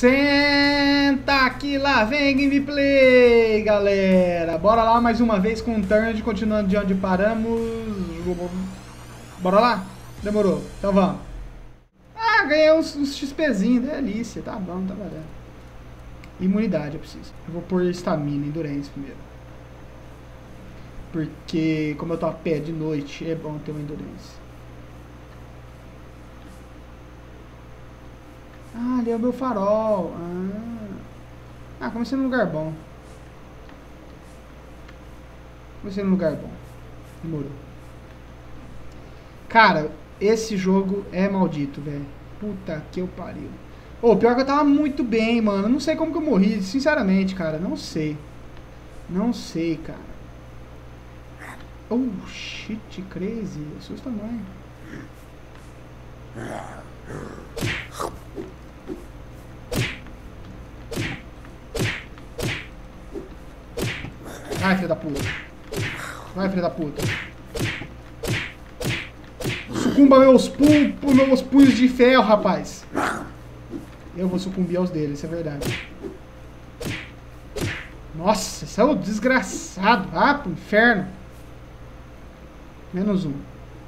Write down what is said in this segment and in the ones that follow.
Senta aqui, lá vem gameplay, galera. Bora lá mais uma vez com o Turned, continuando de onde paramos. Bora lá? Demorou, então vamos. Ah, ganhei uns XPzinhos, delícia, tá bom, tá valendo. Imunidade eu preciso. Eu vou pôr estamina, endurance primeiro. Porque como eu tô a pé de noite, é bom ter uma endurance. Ah, ali é o meu farol. Comecei num lugar bom. Comecei num lugar bom. Demorou. Cara, esse jogo é maldito, velho. Puta que eu pariu. Ô, pior que eu tava muito bem, mano. Não sei como que eu morri, sinceramente, cara. Não sei. Não sei, cara. Oh, shit, crazy. Assusta mãe. Vai, filho da puta. Vai, filho da puta. Sucumba meus punhos de ferro, rapaz. Eu vou sucumbir aos deles, isso é verdade. Nossa, esse é o desgraçado. Ah, pro inferno. Menos um.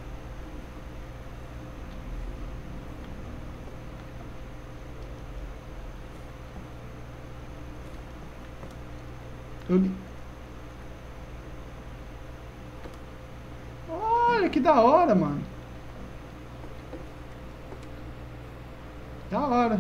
Olha que da hora, mano. Da hora.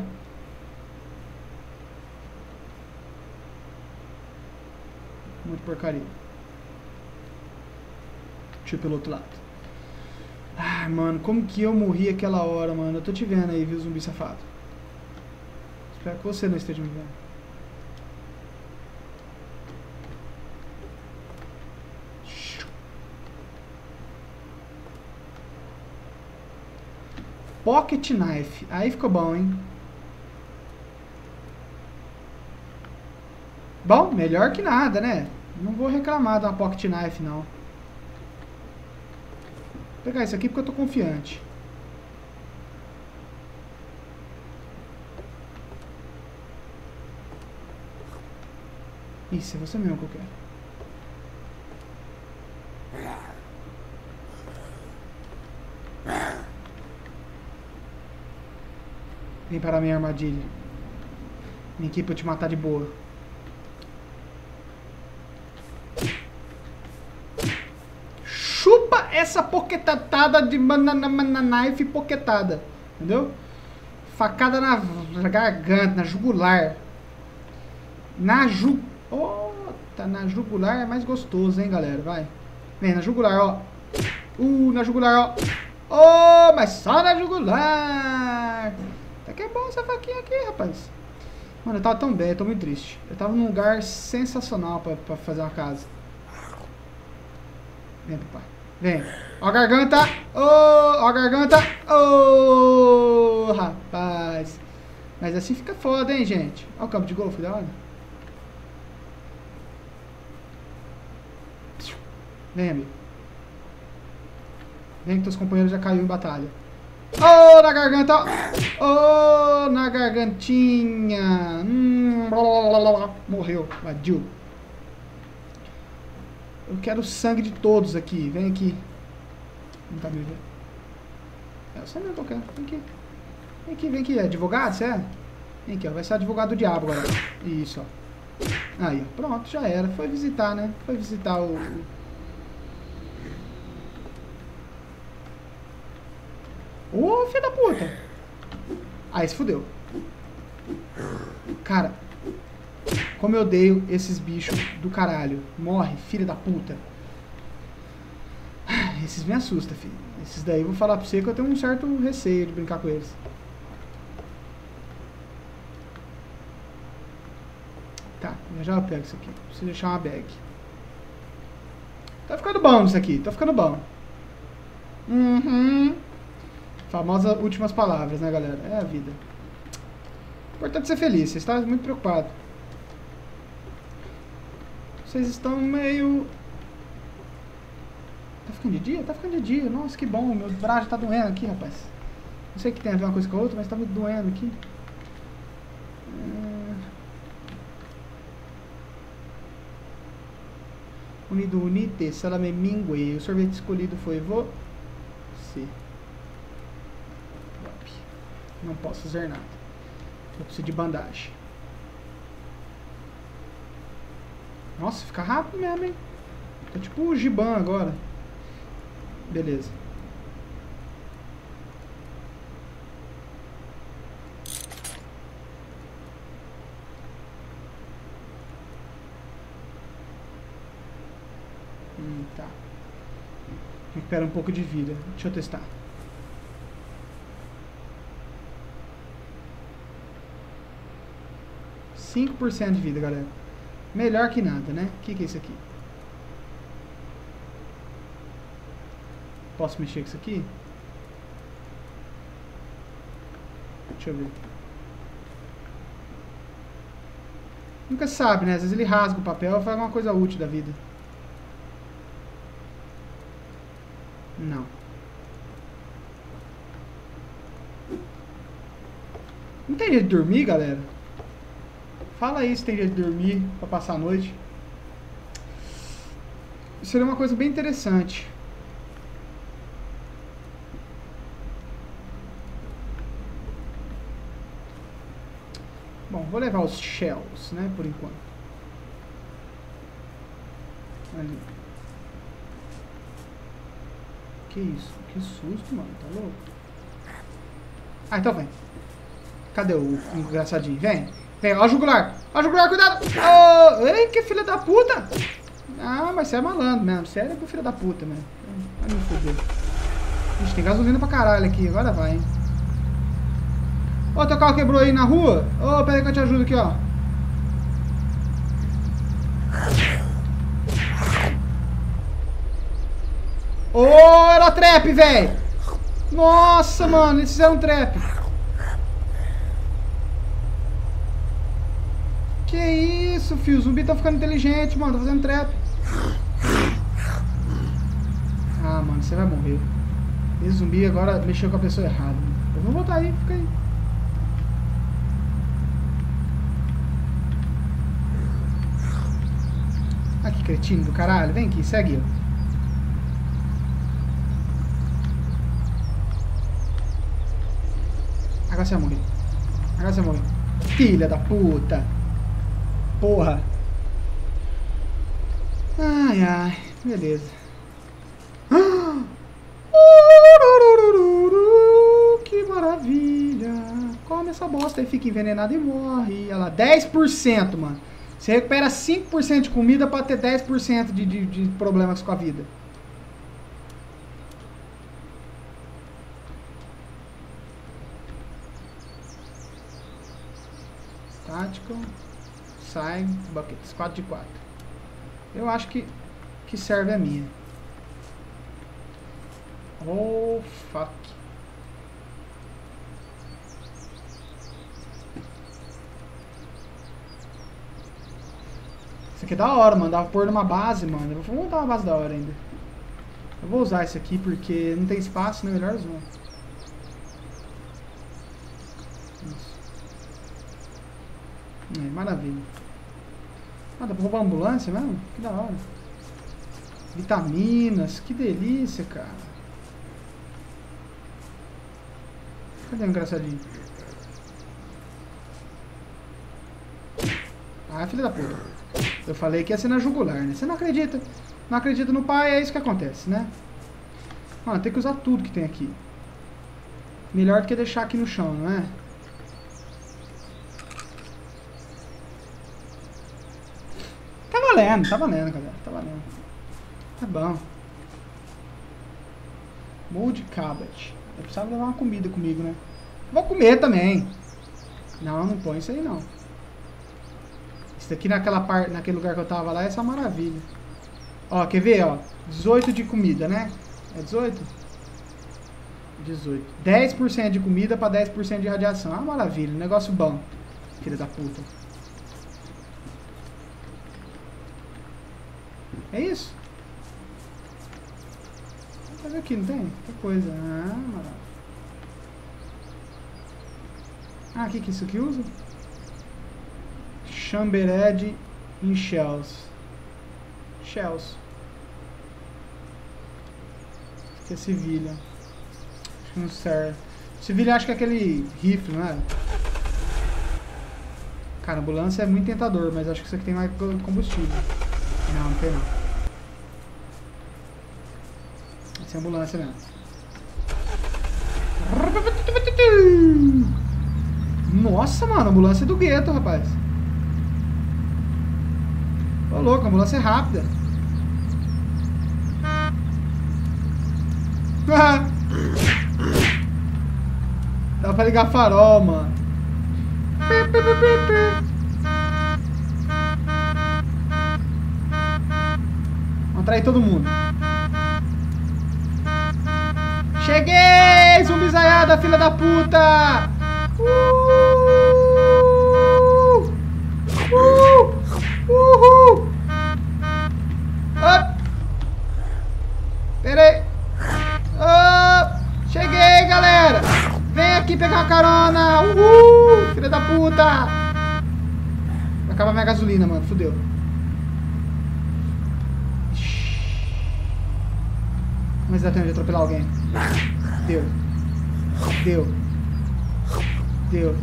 Muito porcaria. Deixa eu ir pelo outro lado. Ah, mano, como que eu morri aquela hora, mano? Eu tô te vendo aí, viu, zumbi safado. Espero que você não esteja me vendo. Pocket Knife. Aí ficou bom, hein? Bom, melhor que nada, né? Não vou reclamar da Pocket Knife, não. Vou pegar isso aqui porque eu tô confiante. Isso, é você mesmo que eu quero. Vem para a minha armadilha. Vem aqui pra eu te matar de boa. Chupa essa poquetada de banana knife poquetada. Entendeu? Facada na garganta, na jugular. Na jugular é mais gostoso, hein, galera? Vai. Vem, na jugular, ó. Na jugular, ó. Mas só na jugular. Até que é bom essa faquinha aqui, rapaz. Mano, eu tava tão bem, eu tô muito triste. Eu tava num lugar sensacional pra fazer uma casa. Vem, papai. Vem. Ó a garganta. Ó a garganta. Rapaz. Mas assim fica foda, hein, gente. Ó o campo de golfe, da hora. Vem, amigo. Vem que teus companheiros já caiu em batalha. Na garganta. Na gargantinha. Morreu. Vadiu. Eu quero o sangue de todos aqui. Vem aqui. Não tá me vendo. Eu sei mesmo que eu quero. Vem aqui. Vem aqui, vem aqui. É advogado, você é? Vem aqui, ó. Vai ser advogado do diabo agora. Isso, ó. Aí, ó. Pronto, já era. Foi visitar, né? Foi visitar o... Ô, filho da puta! Aí se fudeu. Cara, como eu odeio esses bichos do caralho. Morre, filho da puta. Esses me assustam, filho. Esses daí eu vou falar pra você que eu tenho um certo receio de brincar com eles. Tá, já eu pego isso aqui. Preciso deixar uma bag. Tá ficando bom isso aqui, tá ficando bom. Famosas últimas palavras, né, galera? É a vida. Importante ser feliz. Você está muito preocupado. Vocês estão meio... Tá ficando de dia? Tá ficando de dia. Nossa, que bom. Meu braço tá doendo aqui, rapaz. Não sei o que tem a ver uma coisa com a outra, mas tá me doendo aqui. Unido unite, salame mingue. O sorvete escolhido foi você. Não posso fazer nada. Eu preciso de bandagem. Nossa, fica rápido mesmo, hein? Tá tipo o Giban agora. Beleza. Tá. Recupera um pouco de vida. Deixa eu testar. %5 de vida, galera. Melhor que nada, né? O que é isso aqui? Posso mexer com isso aqui? Deixa eu ver. Nunca se sabe, né? Às vezes ele rasga o papel e faz alguma coisa útil da vida. Não. Não tem jeito de dormir, galera? Fala aí se tem jeito de dormir pra passar a noite. Isso seria uma coisa bem interessante. Bom, vou levar os shells, né, por enquanto. Ali. Que isso? Que susto, mano. Tá louco? Ah, então vem. Cadê o engraçadinho? Vem. Vem, ó o jugular. Ó o jugular, cuidado. Oh, ei, que filha da puta. Ah, mas você é malandro mesmo. Sério é que filho da puta, mesmo. Vai me foder. Ixi, tem gasolina pra caralho aqui. Agora vai, hein. Ô, teu carro quebrou aí na rua? Ô, pera aí que eu te ajudo aqui, ó. Ô, era trap, velho. Nossa, mano, eles fizeram um trap. Que isso, filho? Os zumbis estão ficando inteligentes, mano. Tá fazendo trap. Ah, mano, você vai morrer. Esse zumbi agora mexeu com a pessoa errada. Eu vou voltar aí, fica aí. Ah, que cretino do caralho. Vem aqui, segue eu. Agora você vai morrer. Agora você vai morrer. Filha da puta. Porra. Ai, ai. Beleza. Que maravilha. Come essa bosta e fica envenenado e morre. Olha lá, 10%, mano. Você recupera 5% de comida pra ter 10% de problemas com a vida. Tactical. Sai. Buckets. 4 de 4. Eu acho que serve a minha. Oh, fuck. Isso aqui é da hora, mano. Dá pra pôr numa base, mano. Eu vou montar uma base da hora ainda. Eu vou usar isso aqui porque não tem espaço, né? Melhor usar. Maravilha. Ah, dá pra roubar a ambulância mesmo? Que da hora. Vitaminas. Que delícia, cara. Cadê o engraçadinho? Ah, filha da puta. Eu falei que ia ser na jugular, né? Você não acredita? Não acredita no pai, é isso que acontece, né? Mano, tem que usar tudo que tem aqui. Melhor do que deixar aqui no chão, não é? Tá valendo, galera. Tá valendo. Tá bom. Mold cabbage. Eu precisava levar uma comida comigo, né? Vou comer também. Não, não põe isso aí, não. Isso daqui naquele lugar que eu tava lá é essa maravilha. Ó, quer ver, ó? 18 de comida, né? É 18? 18. 10% de comida pra 10% de radiação. Ah, maravilha. Negócio bom. Filha da puta. É isso? Mas aqui não tem? Que coisa. Ah, maravilha. Ah, o que isso aqui usa? Chambered in shells. Shells. Que é civilha. Acho que não serve. Civilha acho que é aquele rifle, não é? Cara, ambulância é muito tentador, mas acho que isso aqui tem mais combustível. Não, não tem não. Essa é ambulância mesmo. Nossa, mano, ambulância do gueto, rapaz. Ô louco, ambulância é rápida. Dá pra ligar farol, mano. Vamos atrair todo mundo. Cheguei, zumbizaiada, filha da puta! Uhul! Pera aí. Cheguei, galera! Vem aqui pegar uma carona! Uhul! Filha da puta! Vai acabar minha gasolina, mano. Fudeu. Mas dá tempo de atropelar alguém. Deu. Deu. Deu.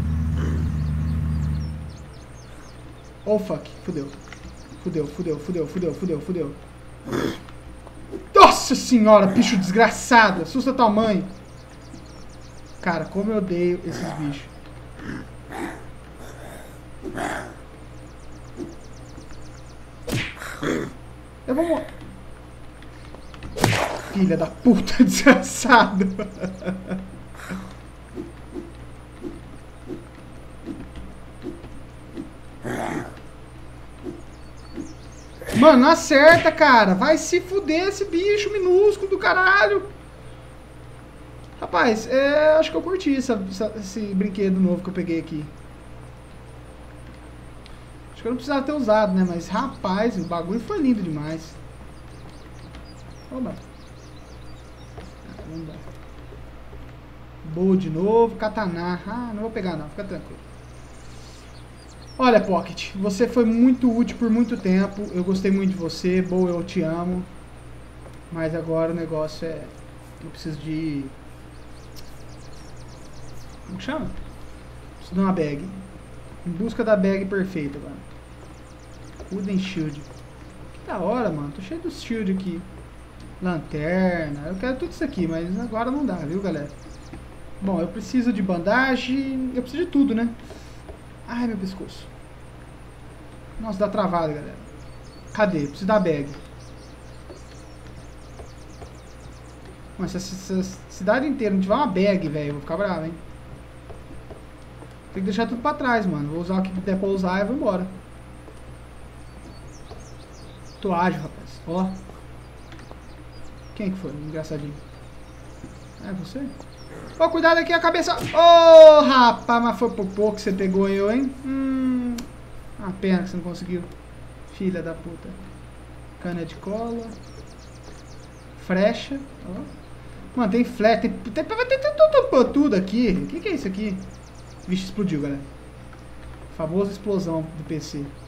Oh, fuck. Fudeu. Fudeu, fudeu, fudeu, fudeu, fudeu, fudeu. Nossa senhora, bicho desgraçado. Assusta tua mãe. Cara, como eu odeio esses bichos. Eu vou morrer. Filha da puta, desgraçado. Mano, não acerta, cara. Vai se fuder esse bicho minúsculo do caralho. Rapaz, acho que eu curti esse brinquedo novo que eu peguei aqui. Acho que eu não precisava ter usado, né? Mas, rapaz, o bagulho foi lindo demais. Oba. Não dá. Boa de novo. Katana. Ah, não vou pegar não. Fica tranquilo. Olha, Pocket, você foi muito útil por muito tempo. Eu gostei muito de você. Boa, eu te amo. Mas agora o negócio é... Eu preciso de... Como que chama? Preciso de uma bag. Em busca da bag perfeita agora. Wooden Shield. Que da hora, mano. Tô cheio dos shield aqui. Lanterna. Eu quero tudo isso aqui, mas agora não dá, viu, galera? Bom, eu preciso de bandagem. Eu preciso de tudo, né? Ai, meu pescoço. Nossa, dá travada, galera. Cadê? Eu preciso da bag. Mas se essa cidade inteira não tiver uma bag, velho, eu vou ficar bravo, hein? Tem que deixar tudo pra trás, mano. Vou usar o que der pra usar e vou embora. Tô ágil, rapaz. Ó. Quem que foi? Engraçadinho. É você? Ô, cuidado aqui a cabeça. Ô, rapaz, mas foi por pouco que você pegou eu, hein? Uma pena que você não conseguiu. Filha da puta. Cana de cola. Frecha. Ó. Mano, tem flecha. Tem tudo aqui. O que é isso aqui? Vixe, explodiu, galera. Famosa explosão do PC.